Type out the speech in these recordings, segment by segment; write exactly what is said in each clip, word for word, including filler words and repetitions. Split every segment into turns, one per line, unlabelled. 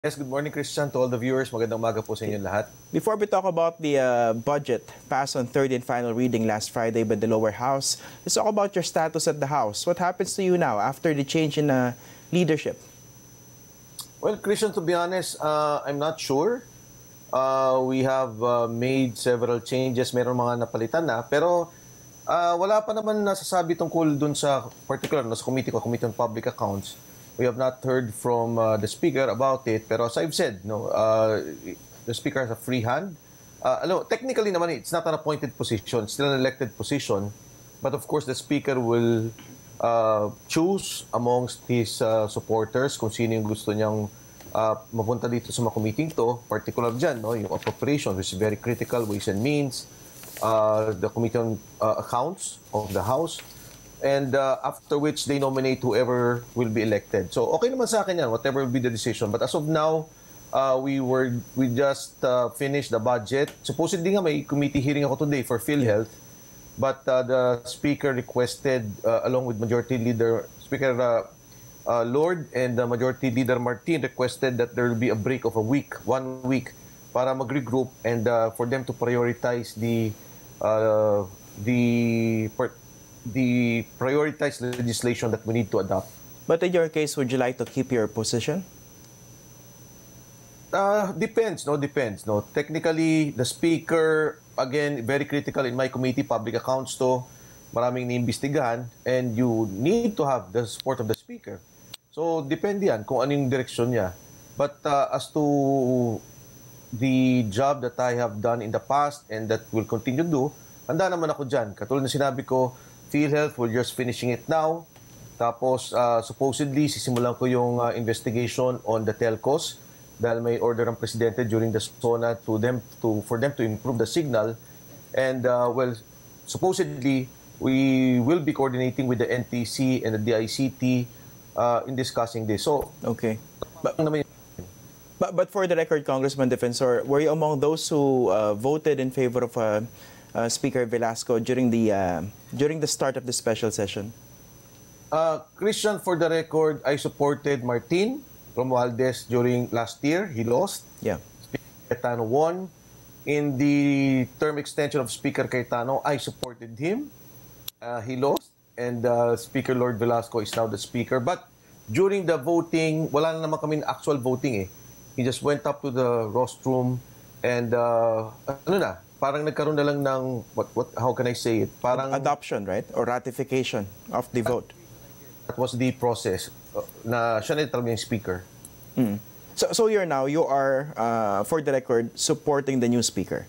Yes, good morning, Christian, to all the viewers. Magandang umaga po sa inyo lahat.
Before we talk about the uh, budget passed on third and final reading last Friday by the lower house, let's talk about your status at the House. What happens to you now after the change in uh, leadership?
Well, Christian, to be honest, uh, I'm not sure. Uh, we have uh, made several changes. Meron mga napalitan na. Pero uh, wala pa naman nasasabi tungkol dun sa particular, no, sa committee ko, Committee on Public Accounts. We have not heard from uh, the Speaker about it. Pero as I've said, no, uh, the Speaker has a free hand. Uh, ano, technically naman, it's not an appointed position. It's still an elected position. But of course, the Speaker will uh, choose amongst his uh, supporters kung sino yung gusto niyang uh, mapunta dito sa mga committee to. Particular dyan, no, yung appropriation, which is very critical, ways and means, uh, the Committee on uh, Accounts of the House, and uh, after which they nominate whoever will be elected. So okay naman sa akin yan, whatever will be the decision. But as of now, uh, we were we just uh, finished the budget. Supposedly nga may committee hearing ako today for PhilHealth, but uh, the Speaker requested, uh, along with Majority Leader Speaker uh, uh, Lord and uh, Majority Leader Martin, requested that there will be a break of a week, one week, para mag-regroup and uh, for them to prioritize the uh, the part the prioritized legislation that we need to adopt.
But in your case, would you like to keep your position?
Uh, depends, no? Depends, no? Technically, the Speaker, again, very critical in my committee, Public Accounts to, maraming niimbestigahan, and you need to have the support of the Speaker. So, depende yan kung anong direksyon niya. But uh, as to the job that I have done in the past and that will continue to do, handa naman ako dyan. Katulad na sinabi ko, PhilHealth, we're just finishing it now. Tapos, uh, supposedly, sisimulan ko yung uh, investigation on the telcos dahil may order ng Presidente during the SONA to them to for them to improve the signal. And, uh, well, supposedly, we will be coordinating with the N T C and the D I C T uh, in discussing this. So,
okay. But, but, but for the record, Congressman Defensor, were you among those who uh, voted in favor of uh, Uh, Speaker Velasco during the uh, during the start of the special session?
Uh, Christian, for the record, I supported Martin Romualdez during last year. He lost.
Yeah.
Speaker Cayetano won. In the term extension of Speaker Cayetano, I supported him. Uh, he lost. And uh, Speaker Lord Velasco is now the Speaker. But during the voting, wala na naman kami actual voting eh. He just went up to the rostrum and uh, ano na, parang nagkaroon na lang ng, what, what, how can I say it? Parang
adoption, right? Or ratification of the vote.
That was the process uh, na siya na talaga yung speaker.
Mm. So, so you're now, you are, uh, for the record, supporting the new speaker?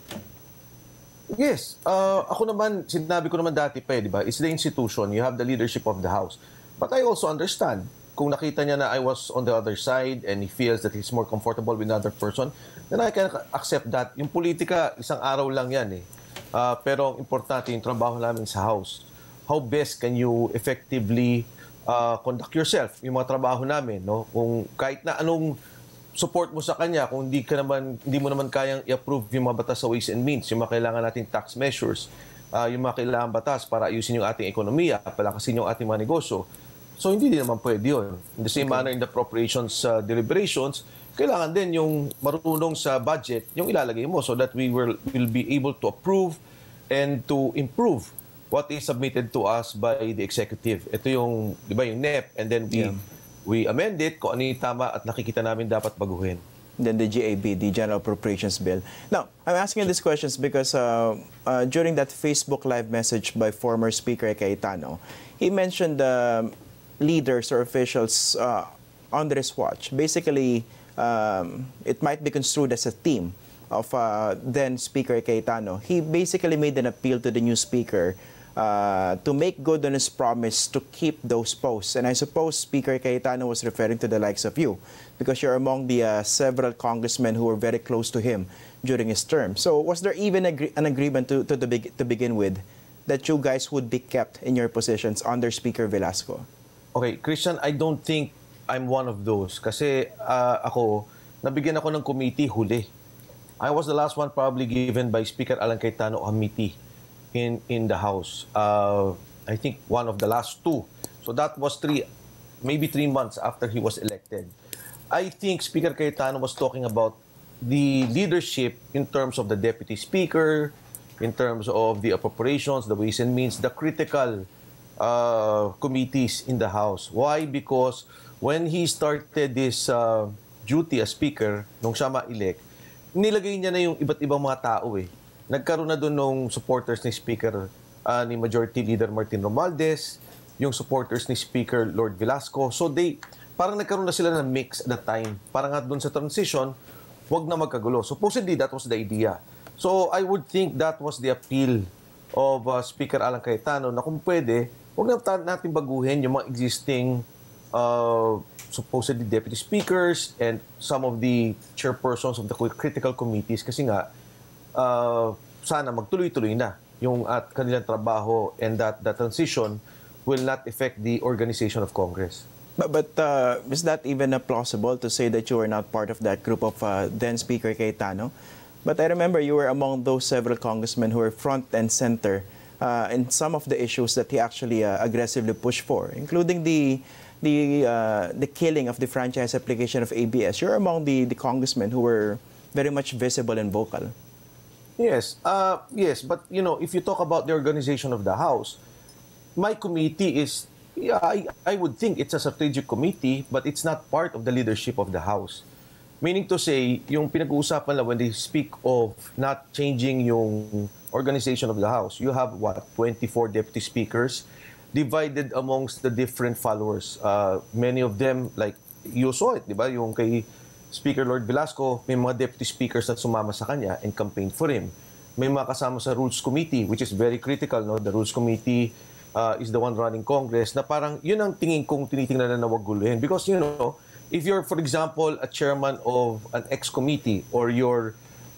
Yes. Uh, ako naman, sinabi ko naman dati pa eh, di ba? It's the institution. You have the leadership of the House. But I also understand kung nakita niya na I was on the other side and he feels that he's more comfortable with another person, then I can accept that. Yung politika, isang araw lang yan eh. Uh, pero ang importante yung trabaho namin sa House. How best can you effectively uh, conduct yourself? Yung mga trabaho namin, no? Kung kahit na anong support mo sa kanya, kung hindi, ka naman, hindi mo naman kayang i-approve yung mga batas sa Ways and Means, yung mga kailangan nating tax measures, uh, yung mga kailangan batas para ayusin yung ating ekonomiya, palakasin yung ating mga negosyo. So, hindi din naman pwede yun. In the same okay. manner, in the appropriations uh, deliberations, kailangan din yung marunong sa budget, yung ilalagay mo so that we will, will be able to approve and to improve what is submitted to us by the executive. Ito yung, di ba, yung N E P, and then we, yeah. we amend it kung ano yung tama at nakikita namin dapat baguhin.
Then the G A B, the General Appropriations Bill. Now, I'm asking these questions because uh, uh, during that Facebook Live message by former Speaker Cayetano, he mentioned uh, leaders or officials uh, under his watch. Basically, um, it might be construed as a theme of uh, then Speaker Cayetano. He basically made an appeal to the new Speaker uh, to make good on his promise to keep those posts. And I suppose Speaker Cayetano was referring to the likes of you because you're among the uh, several congressmen who were very close to him during his term. So was there even agree an agreement to, to, the big to begin with that you guys would be kept in your positions under Speaker Velasco?
Okay, Christian, I don't think I'm one of those. Kasi uh, ako, nabigyan ako ng committee huli. I was the last one probably given by Speaker Alan Cayetano a committee in, in the House. Uh, I think one of the last two. So that was three, maybe three months after he was elected. I think Speaker Cayetano was talking about the leadership in terms of the Deputy Speaker, in terms of the appropriations, the Ways and Means, the critical uh, committees in the House. Why? Because when he started this uh, duty as Speaker, nung siya ma-elect, nilagay niya na yung iba't ibang mga tao eh. Nagkaroon na doon ng supporters ni Speaker, uh, ni Majority Leader Martin Romualdez, yung supporters ni Speaker Lord Velasco. So they, parang nagkaroon na sila ng mix at that time. Parang nga doon sa transition, wag na magkagulo. Supposedly, that was the idea. So I would think that was the appeal of uh, Speaker Alan Cayetano na kung pwede, wag na natin baguhin yung mga existing uh, supposedly deputy speakers and some of the chairpersons of the critical committees kasi nga uh, sana magtuloy-tuloy na yung at kanilang trabaho and that the transition will not affect the organization of Congress.
But, but uh, is that even uh, plausible to say that you were not part of that group of uh, then Speaker Cayetano? But I remember you were among those several congressmen who were front and center uh, in some of the issues that he actually uh, aggressively pushed for, including the the uh, the killing of the franchise application of A B S. You're among the, the congressmen who were very much visible and vocal.
Yes, uh, yes, but you know, if you talk about the organization of the House, my committee is, yeah, I, I would think it's a strategic committee, but it's not part of the leadership of the House. Meaning to say, yung pinag-uusapan lang when they speak of not changing yung organization of the House, you have, what, twenty-four deputy speakers divided amongst the different followers. Uh, many of them, like, you saw it, di ba? Yung kay Speaker Lord Velasco, may mga deputy speakers na sumama sa kanya and campaigned for him. May mga kasama sa Rules Committee, which is very critical, no? The Rules Committee uh, is the one running Congress, na parang yun ang tingin kong tinitingnan na nawag guluhin. Because, you know, if you're, for example, a chairman of an ex-committee or you're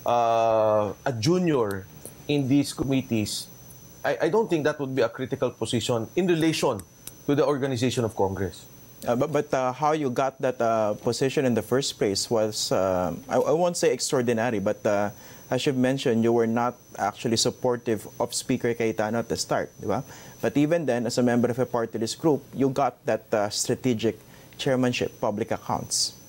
uh, a junior in these committees, I, I don't think that would be a critical position in relation to the organization of Congress.
Uh, but but uh, how you got that uh, position in the first place was, uh, I, I won't say extraordinary, but uh, as you've mentioned, you were not actually supportive of Speaker Cayetano at the start, di ba? But even then, as a member of a party list group, you got that uh, strategic chairmanship, public accounts.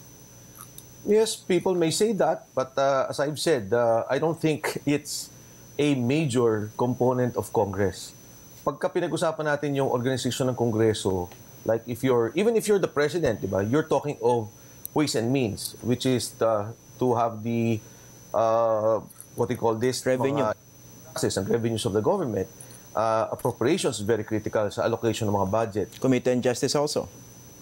Yes, people may say that, but uh, as I've said, uh, I don't think it's a major component of Congress. Pagka pinag-usapan natin yung organization ng Kongreso, like if you're, even if you're the president, diba, you're talking of Ways and Means, which is the, to have the, uh, what do you call this?
Revenue.
Mga taxes and revenues of the government. Uh, appropriations is very critical sa allocation ng mga budget.
Committee on Justice also.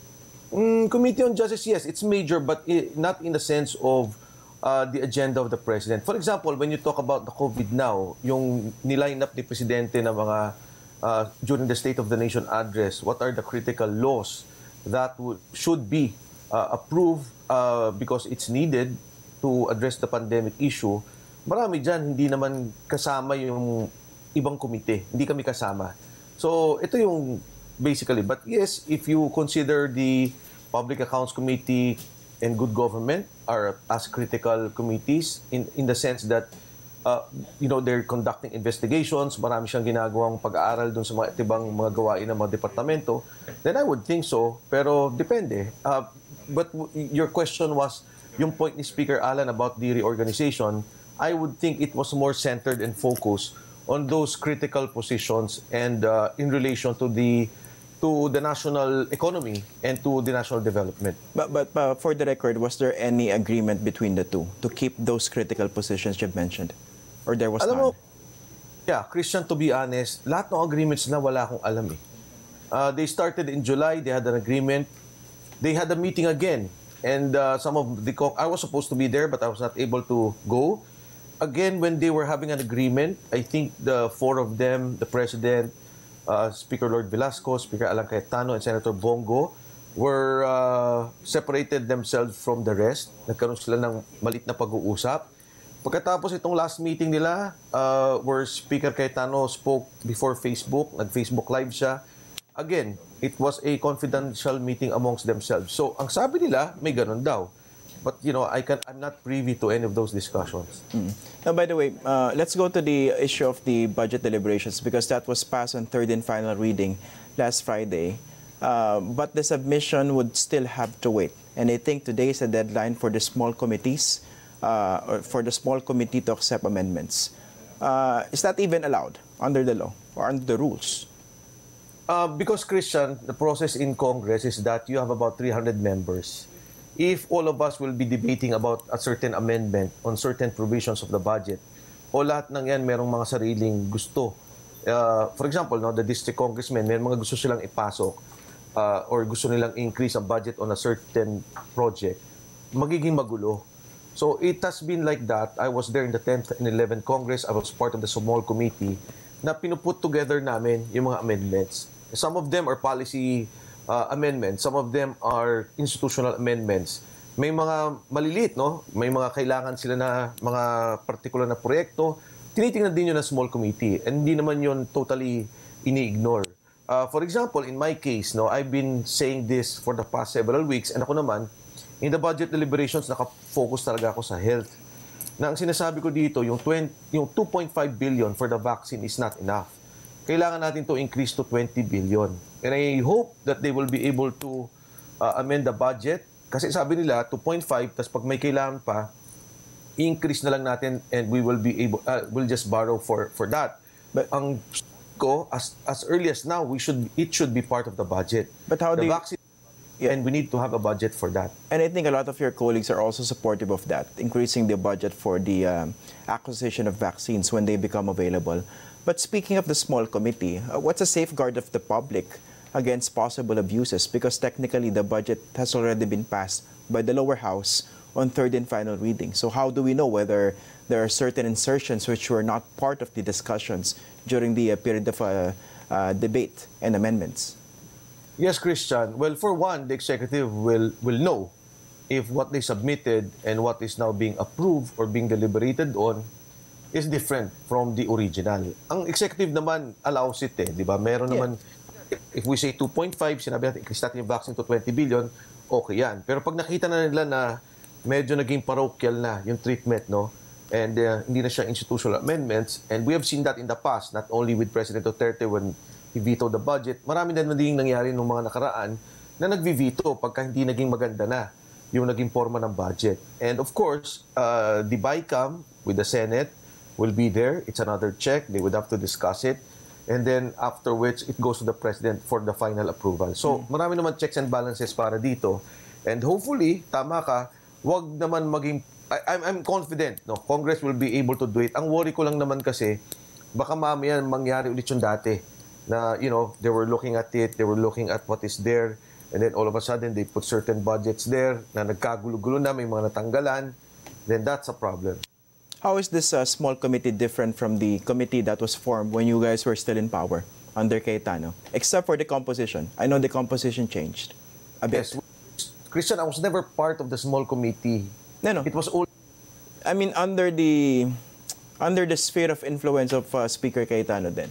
Mm, Committee on Justice, yes, it's major, but I, not in the sense of uh, the agenda of the President. For example, when you talk about the COVID now, yung niline up ni Presidente na mga uh, during the State of the Nation address, what are the critical laws that would, should be uh, approved uh, because it's needed to address the pandemic issue, marami dyan hindi naman kasama yung ibang komite. Hindi kami kasama. So, ito yung basically, but yes, if you consider the Public Accounts Committee and Good Government are as critical committees in in the sense that uh, you know, they're conducting investigations, marami siyang ginagawang pag-aaral dun sa mga ibang mga gawain ng mga departamento, then I would think so, pero depende. Uh, but your question was, yung point ni Speaker Alan about the reorganization, I would think it was more centered and focused on those critical positions and uh, in relation to the to the national economy and to the national development.
But, but uh, for the record, was there any agreement between the two to keep those critical positions you've mentioned? Or there was
Alam
none?
mo, yeah, Christian, to be honest, lahat ng agreements na wala akong alam eh. Uh, they started in July, they had an agreement, they had a meeting again, and uh, some of the, I was supposed to be there but I was not able to go. Again, when they were having an agreement, I think the four of them, the President, Uh, Speaker Lord Velasco, Speaker Alan Cayetano, and Senator Bongo were uh, separated themselves from the rest. Nagkaroon sila ng malit na pag-uusap. Pagkatapos itong last meeting nila, uh, where Speaker Cayetano spoke before Facebook, nag-Facebook Live siya. Again, it was a confidential meeting amongst themselves. So, ang sabi nila, may ganun daw. But, you know, I can, I'm not privy to any of those discussions.
Mm. Now, by the way, uh, let's go to the issue of the budget deliberations because that was passed on third and final reading last Friday. uh, but the submission would still have to wait. And I think today is the deadline for the small committees, uh, or for the small committee to accept amendments. Uh, is that even allowed under the law or under the rules?
Uh, because, Christian, the process in Congress is that you have about three hundred members. If all of us will be debating about a certain amendment on certain provisions of the budget, o lahat ng yan merong mga sariling gusto. Uh, for example, no, the district congressmen, may mga gusto silang ipasok uh, or gusto nilang increase ang budget on a certain project, magiging magulo. So it has been like that. I was there in the tenth and eleventh Congress. I was part of the small committee na pinuput together namin yung mga amendments. Some of them are policy uh, amendments. Some of them are institutional amendments. May mga maliliit, no? May mga kailangan sila na mga particular na proyekto. Tinitingnan din yun ng small committee. And hindi naman yun totally ini-ignore. Uh, for example, in my case, no, I've been saying this for the past several weeks. And ako naman, in the budget deliberations, nakafocus talaga ako sa health. Na ang sinasabi ko dito, yung, twenty, yung two point five billion for the vaccine is not enough. Kailangan natin to increase to twenty billion. And I hope that they will be able to uh, amend the budget. Kasi sabi nila, two point five, tas pag may kailangan pa, increase na lang natin and we will be able, uh, we'll just borrow for, for that. But ang ko, as, as early as now, we should, it should be part of the budget.
But how
the
do you...
vaccine, yeah. And we need to have a budget for that.
And I think a lot of your colleagues are also supportive of that, increasing the budget for the um, acquisition of vaccines when they become available. But speaking of the small committee, uh, what's a safeguard of the public against possible abuses? Because technically the budget has already been passed by the lower house on third and final reading. So how do we know whether there are certain insertions which were not part of the discussions during the uh, period of uh, uh, debate and amendments?
Yes, Christian. Well, for one, the executive will, will know if what they submitted and what is now being approved or being deliberated on is different from the original. Ang executive naman allows it eh, di ba? Meron
Yeah.
naman, if we say two point five, sinabi natin, increase natin yung vaccine to twenty billion, okay yan. Pero pag nakita na nila na medyo naging parochial na yung treatment, no? And uh, hindi na siya institutional amendments, and we have seen that in the past, not only with President Duterte when he vetoed the budget, marami na naging nangyari nung mga nakaraan na nagvi-veto pagka hindi naging maganda na yung naging forma ng budget. And of course, uh, the BICAM with the Senate will be there. It's another check. They would have to discuss it. And then after which, it goes to the President for the final approval. So, mm. marami naman checks and balances para dito. And hopefully, tama ka, wag naman maging... I, I'm, I'm confident, no? Congress will be able to do it. Ang worry ko lang naman kasi, baka mamaya mangyari ulit yung dati. Na, you know, they were looking at it, they were looking at what is there, and then all of a sudden, they put certain budgets there na nagkagulo-gulo na, may mga natanggalan, then that's a problem.
How is this uh, small committee different from the committee that was formed when you guys were still in power under Cayetano? Except for the composition. I know the composition changed a bit.
Yes. Christian, I was never part of the small committee.
No, no.
It was all...
I mean, under the under the sphere of influence of uh, Speaker Cayetano then.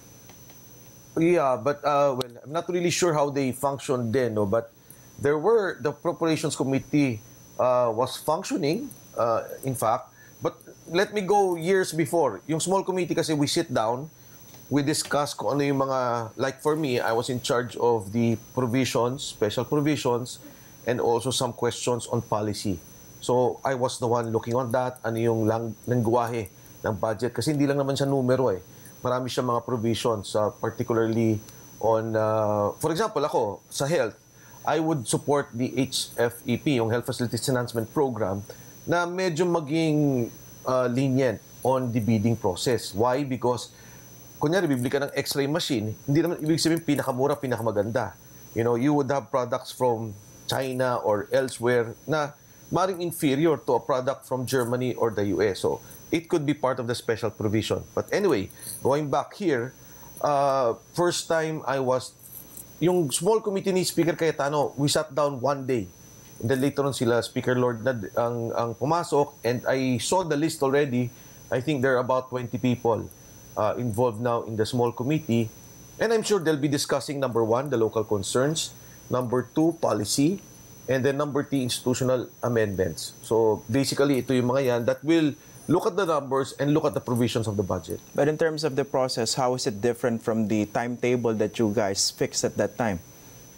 Yeah, but, uh, well, I'm not really sure how they functioned then, no? But there were... The Appropriations Committee uh, was functioning, uh, in fact. But let me go years before. Yung small committee kasi we sit down, we discuss kung ano yung mga, like for me, I was in charge of the provisions, special provisions, and also some questions on policy. So I was the one looking on that, ano yung lang, lengguwahe ng budget. Kasi hindi lang naman siya numero eh. Marami siya mga provisions, uh, particularly on, uh, for example, ako, sa health, I would support the H F E P, yung Health Facilities Enhancement Program, na medyo maging uh, lenient on the bidding process. Why? Because, kunyari, bibili ka ng X-ray machine, hindi naman ibig sabihin pinakamura, pinakamaganda. You know, you would have products from China or elsewhere na maring inferior to a product from Germany or the U S. So, it could be part of the special provision. But anyway, going back here, uh, first time I was, yung small committee ni Speaker Cayetano, we sat down one day. And then later on sila, Speaker Lord na ang, ang pumasok, and I saw the list already. I think there are about twenty people uh, involved now in the small committee. And I'm sure they'll be discussing, number one, the local concerns, number two, policy, and then number three, institutional amendments. So basically, ito yung mga yan that will look at the numbers and look at the provisions of the budget.
But in terms of the process, how is it different from the timetable that you guys fixed at that time?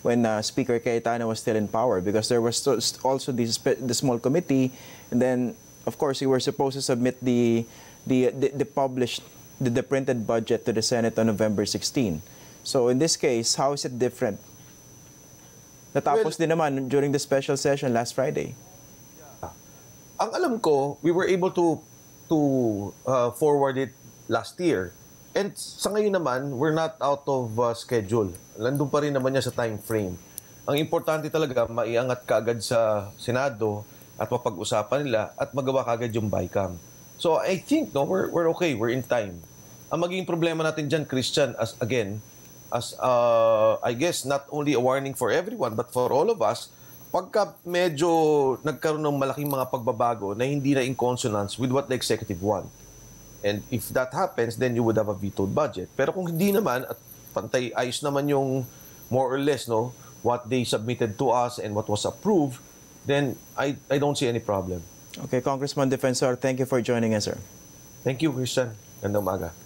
when uh, Speaker Cayetano was still in power, because there was also this the small committee, and then of course you were supposed to submit the the the, the published the, the printed budget to the Senate on November sixteenth. So in this case, how is it different? Natapos well, din naman during the special session last Friday.
Ang alam ko, we were able to to uh, forward it last year. And sa ngayon naman, we're not out of uh, schedule. Nandun pa rin naman niya sa time frame. Ang importante talaga, maiangat kaagad sa Senado at mapag-usapan nila at magawa kaagad yung BICAM. So I think no, we're, we're okay, we're in time. Ang magiging problema natin dyan, Christian, as again, as uh, I guess not only a warning for everyone but for all of us, pagka medyo nagkaroon ng malaking mga pagbabago na hindi na in consonance with what the executive want. And if that happens, then you would have a vetoed budget. Pero kung hindi naman, at pantay ayos naman yung more or less no what they submitted to us and what was approved, then I, I don't see any problem.
Okay, Congressman Defensor, thank you for joining us, sir.
Thank you, Christian. Gandang umaga.